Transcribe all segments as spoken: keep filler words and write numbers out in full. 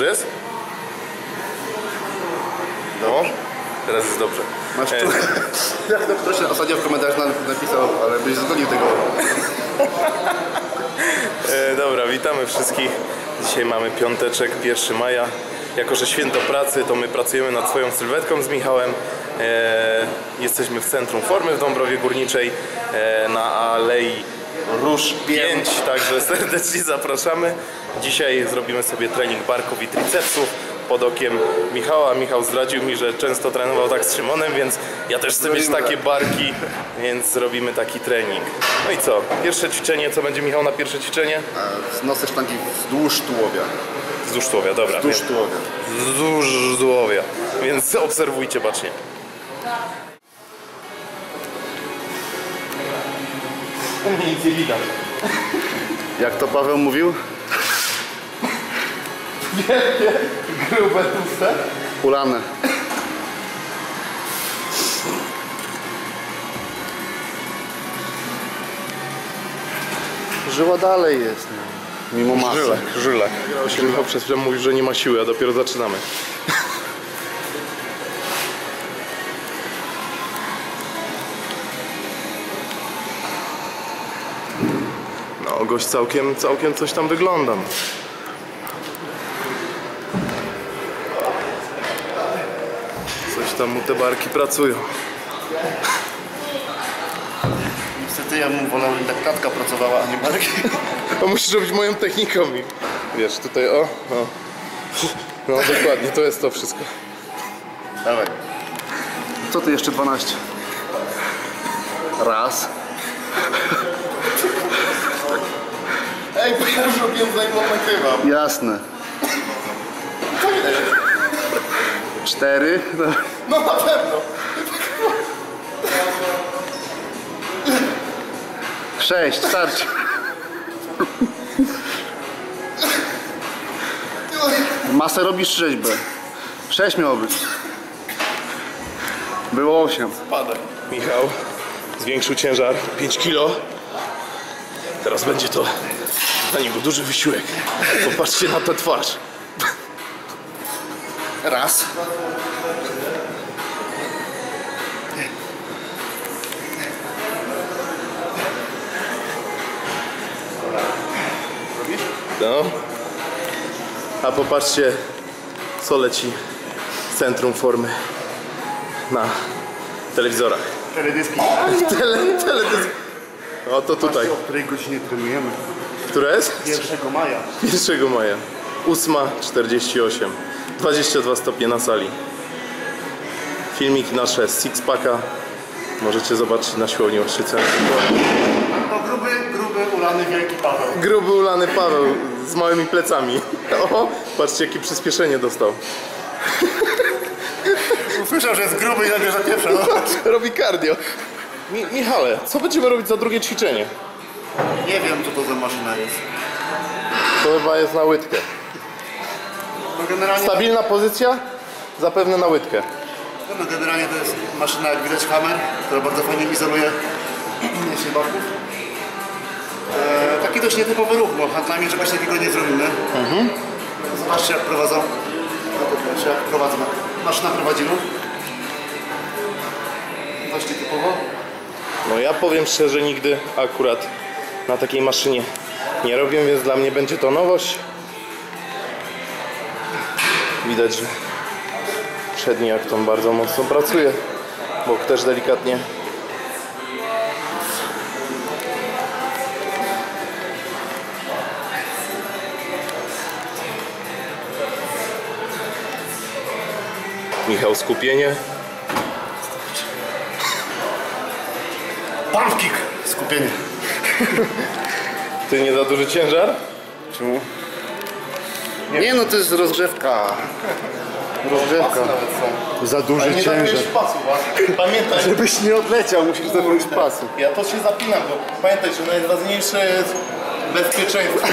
Dobrze jest? No, teraz jest dobrze. Masz tu... Jak to ktoś ostatnio w komentarzach napisał, ale byś zgonił tego. e, dobra, witamy wszystkich. Dzisiaj mamy piąteczek, pierwszego maja. Jako że święto pracy, to my pracujemy nad swoją sylwetką z Michałem. E, jesteśmy w Centrum Formy w Dąbrowie Górniczej e, na Alei Róż pięć, także serdecznie zapraszamy. Dzisiaj zrobimy sobie trening barków i tricepsów pod okiem Michała. Michał zdradził mi, że często trenował tak z Szymonem, więc ja też chcę mieć takie barki, więc zrobimy taki trening. No i co? Pierwsze ćwiczenie, co będzie Michał na pierwsze ćwiczenie? Znosy sztangi wzdłuż tułowia. Wzdłuż tułowia, dobra. Wzdłuż tułowia. Wzdłuż tułowia, więc obserwujcie bacznie. Nic nie widać. Jak to Paweł mówił? Wielkie, grube, tłuste. Ulane. Żyła dalej jest, no. Mimo masy. Żylak, żylak. Michał przez chwilę mówił, że nie ma siły, a dopiero zaczynamy. No, gość całkiem, całkiem coś tam wygląda. Coś tam mu te barki pracują. Niestety ja bym wolał, żeby tak klatka pracowała, a nie barki. To musisz robić moją techniką i wiesz, tutaj o, o. No dokładnie, to jest to wszystko. Dawaj. Co ty jeszcze dwanaście? Raz. Ej, bo ja już robiłem zanim on nagrywam. Jasne. Cztery. No na pewno. Sześć, starczy. Masę robisz rzeźbę. Sześć miało być. Było osiem. Spadek. Michał zwiększył ciężar pięć kilo. Teraz będzie to dla niego duży wysiłek. Popatrzcie na tę twarz. Raz. Robisz? No. A popatrzcie, co leci w Centrum Formy na telewizorach. Teledyski. Tele, teledysk. O, to tutaj. O której godzinie trenujemy? Które jest? pierwszego maja. pierwszego maja. ósma czterdzieści osiem. dwadzieścia dwa stopnie na sali. Filmiki nasze z Sixpacka możecie zobaczyć na siłowni Ostrzyce. To gruby, gruby, ulany wielki Paweł. Gruby ulany Paweł z małymi plecami. O, patrzcie jakie przyspieszenie dostał. Usłyszał, że jest gruby i nagle zapieprza. No. Robi cardio. Mi Michale, co będziemy robić za drugie ćwiczenie? Nie wiem, co to za maszyna jest. To chyba jest na łydkę. No generalnie, Stabilna pozycja? Zapewne na łydkę. no generalnie to jest maszyna, jak widać, Hammer, która bardzo fajnie izoluje mięśnie barków. E, taki dość nietypowy ruch, bo handlami czegoś takiego nie zrobimy. Mhm. Zobaczcie, jak prowadzą. No, zobaczcie, jak prowadzą. Maszyna prowadzi ruch. Dość nietypowo. No ja powiem szczerze, nigdy akurat na takiej maszynie nie robię, więc dla mnie będzie to nowość. Widać, że przedni akton bardzo mocno pracuje, bok też delikatnie. Michał, skupienie. Pump kick! Skupienie. Ty nie za duży ciężar? Czemu? Nie no, to jest rozgrzewka. Rozgrzewka. Za duży Ale nie ciężar. zapniesz pasu, pamiętaj. Żebyś nie odleciał, musisz zapiąć pasy. Ja to się zapinam, bo pamiętaj, że najważniejsze jest bezpieczeństwo.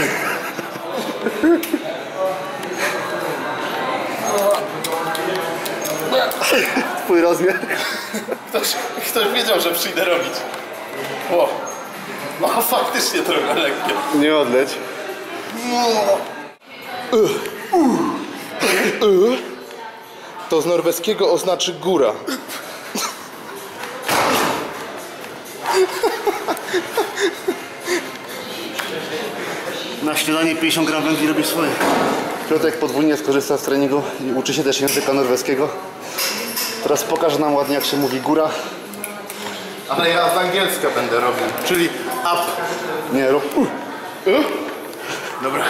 Twój rozmiar. Ktoś, ktoś wiedział, że przyjdę robić. O, no faktycznie trochę lekkie. Nie odleć. No. Uh. Uh. Y to z norweskiego oznaczy góra. Na śniadanie pięćdziesiąt gram węgli robi swoje. Piotrek podwójnie skorzysta z treningu i uczy się też języka norweskiego. Teraz pokaże nam ładnie, jak się mówi góra. Ale ja z angielska będę robił, czyli up. Nie, rób u. Y? Dobra.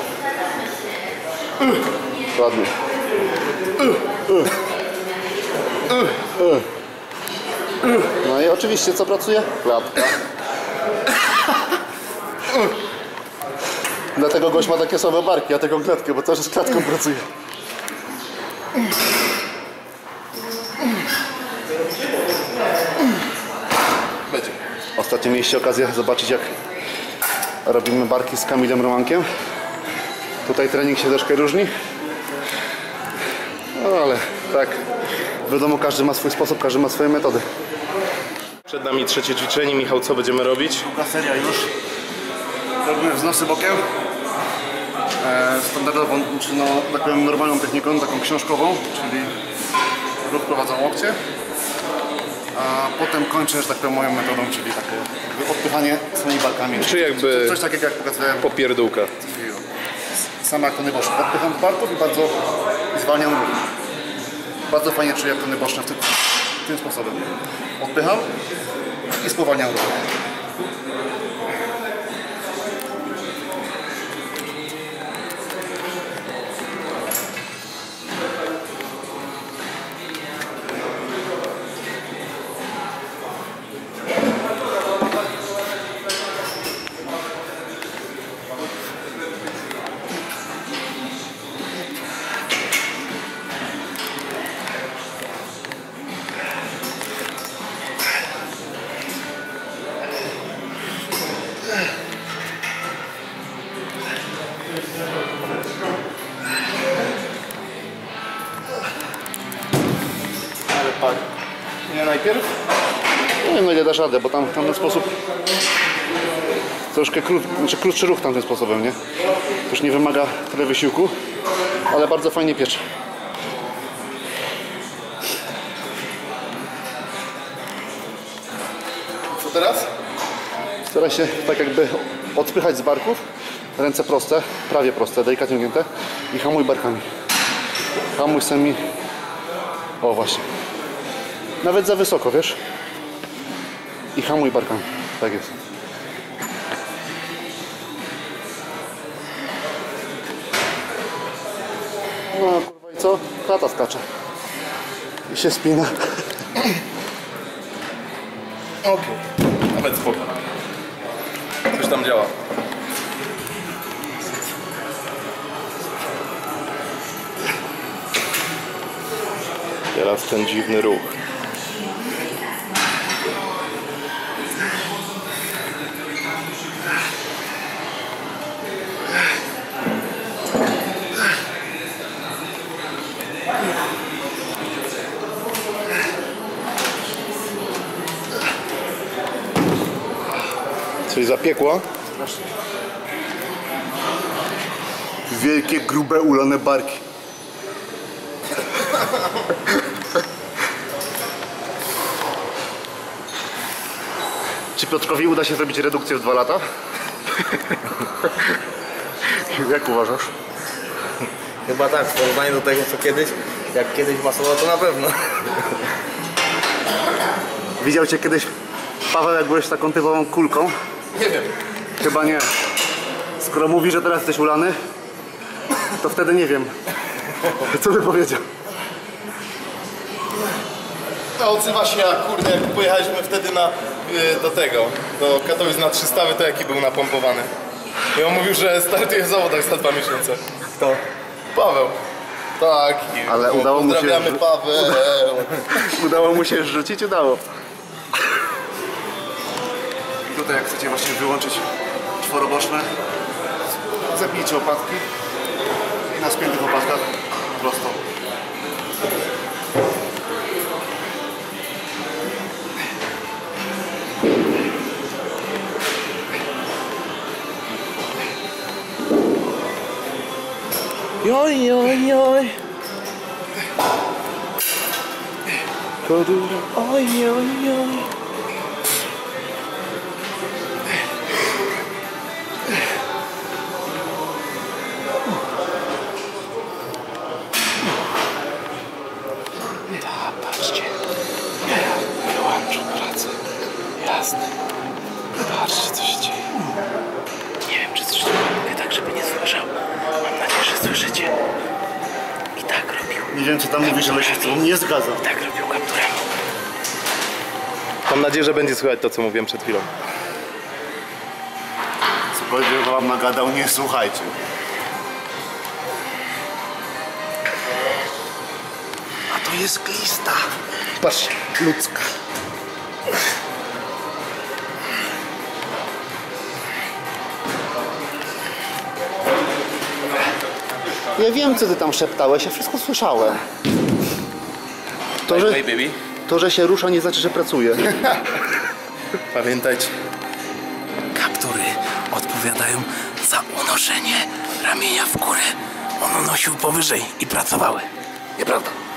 Y. Ładnie. Y. Y. Y. Y. No i oczywiście co pracuje? Klatka. Dlatego gość ma takie same barki, a taką klatkę, bo też z klatką pracuje. Będzie. Ostatnio mieliście okazję zobaczyć, jak robimy barki z Kamilem Romankiem. Tutaj trening się troszkę różni. No ale tak, wiadomo, każdy ma swój sposób, każdy ma swoje metody. Przed nami trzecie ćwiczenie. Michał, co będziemy robić? Druga seria już. Robimy wznosy bokiem. E, standardową, czy no, tak powiem, normalną techniką, taką książkową, czyli ruch prowadzą łokcie. A potem kończę, że tak powiem, moją metodą, czyli takie jakby odpychanie swoimi barkami. Czy jakby Coś takiego, jak pokazałem. popierdółka. Sama jak tony boczne. Odpycham z barków i bardzo zwalniam ruch. Bardzo fajnie czuję jak tony boczne w tym, tym sposobem. Odpycham i spowalniam ruch. Ale pak. Nie najpierw? Nie wiem, no ile dasz radę, bo tam w tamten sposób troszkę krót, znaczy krótszy ruch tamtym sposobem, nie? Już nie wymaga tyle wysiłku, ale bardzo fajnie piecze. Co teraz? Staraj się tak jakby odpychać z barków, ręce proste, prawie proste, delikatnie ugnięte i hamuj barkami. Hamuj sami. O właśnie. Nawet za wysoko, wiesz? I hamuj barkami. Tak jest. No kurwa i co? Klata skacze. I się spina. Okej. Okay. Nawet spoko. Coś tam działa. Teraz ten dziwny ruch. Coś zapiekło? Wielkie, grube, ulane barki. Czy Piotrkowi uda się zrobić redukcję w dwa lata? Jak uważasz? Chyba tak, w porównaniu do tego co kiedyś, jak kiedyś masowo, to na pewno. Widział cię kiedyś Paweł, jak byłeś taką typową kulką? Nie wiem. Chyba nie. Skoro mówi, że teraz jesteś ulany, to wtedy nie wiem. Co by powiedział? To odzywa się jak kurde, jak pojechaliśmy wtedy na, y, do tego, do Katowic na trzy stawy, to jaki był napompowany. I on mówił, że startuje w zawodach za dwa miesiące. Kto? Paweł. Tak. I Ale udało mu się- Pozdrawiamy Paweł. Udało mu się rzucić? Udało. Tutaj jak chcecie właśnie wyłączyć czworoboczne, zepnijcie łopatki i na spiętych łopatkach prosto. Joj, joj, joj. tylko dużo. Oj, oj, oj. Ta, patrzcie. Ja wyłączę pracę. Jasne. Patrzcie, co się dzieje. Nie wiem, czy coś mówię tak, żeby nie słyszał. Mam nadzieję, że słyszycie. I tak robił. Nie wiem co tam mówisz, ale się z tobą nie zgadzam. I tak robił kapturem. Mam nadzieję, że będzie słychać to, co mówiłem przed chwilą. Cokolwiek wam nagadał, nie słuchajcie. A to jest glista. Patrzcie, ludzka. Ja wiem co ty tam szeptałeś, ja wszystko słyszałem. To, że, Hey, baby. to, że się rusza nie znaczy, że pracuje. Pamiętajcie, kaptury odpowiadają za unoszenie ramienia w górę. On unosił powyżej i pracowały. Nieprawda?